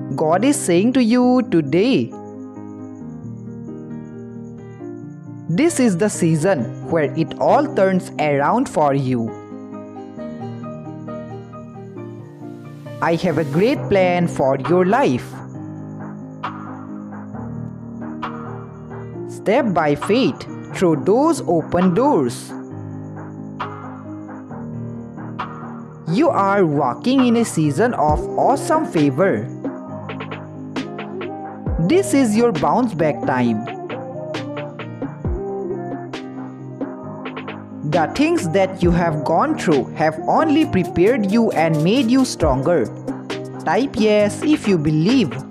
God is saying to you today, this is the season where it all turns around for you. I have a great plan for your life. Step by faith through those open doors. You are walking in a season of awesome favor. This is your bounce back time. The things that you have gone through have only prepared you and made you stronger. Type yes if you believe.